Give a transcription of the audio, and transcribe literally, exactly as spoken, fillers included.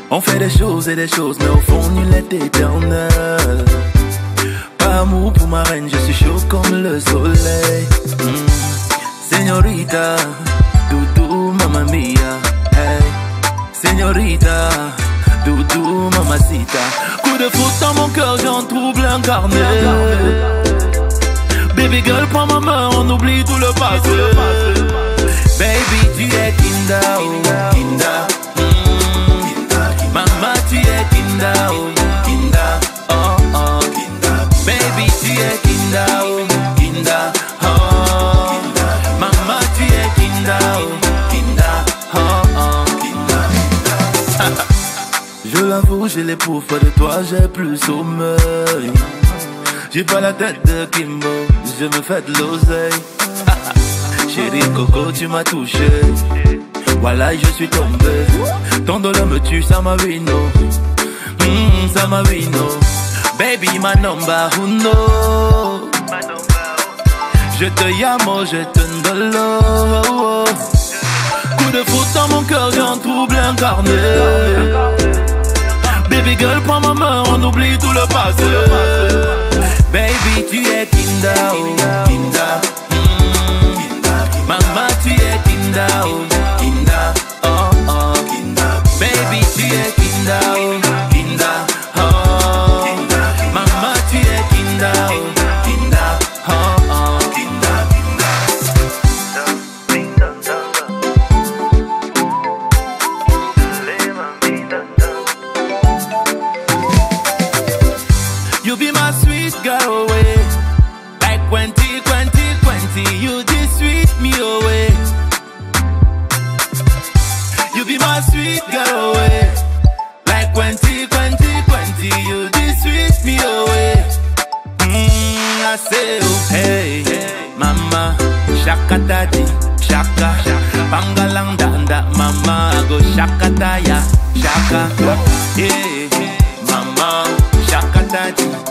On fait des choses et des choses, mais au fond nul est éternel. Pas amour pour ma reine, je suis chaud comme le soleil. mm. Señorita, doudou mamma mia. Hey, señorita, doudou mamacita. Coup de foot dans mon cœur, j'ai un trouble incarné. Baby girl, prends ma main, on oublie tout le passé. Baby, tu es Kinda, oh, Kinda. Mm. Mama, tu es Kinda, oh, Kinda. Oh, oh. Baby, tu es Kinda, oh, Kinda. Oh, Mama, tu es Kinda, oh, Kinda. Oh, oh. Je l'avoue, j'ai les poufs, pas de toi, j'ai plus sommeil. J'ai pas la tête de Kimbo, je me fais de l'oseille. Chérie Coco, tu m'as touché. Voilà, je suis tombé. Ton dollar me tue, ça m'a vino. Mm, ça m'a vino. Baby, ma number uno. Je te llamo, je te ndolo. Coup de foot dans mon cœur, j'ai un trouble incarné. Baby girl, prends ma main, on oublie tout le passé. Baby, tu es Kinda, oh, Kinda. Mm. Mama, tu es Kinda, oh, Kinda. Oh, oh. Baby, tu es Kinda, oh, Kinda. Oh, Mama, tu es Kinda, oh, Kinda. Oh, oh. You be my sweet girl away. Like twenty, twenty, twenty. You just sweet me away. You be my sweet girl away. Like twenty, twenty, twenty. You just sweet me away. Mmm, I say, oh, hey, mama. Shaka daddy, shaka. Pangalang danda, mama. I go shaka daya, shaka. Yeah, mama. Shaka daddy.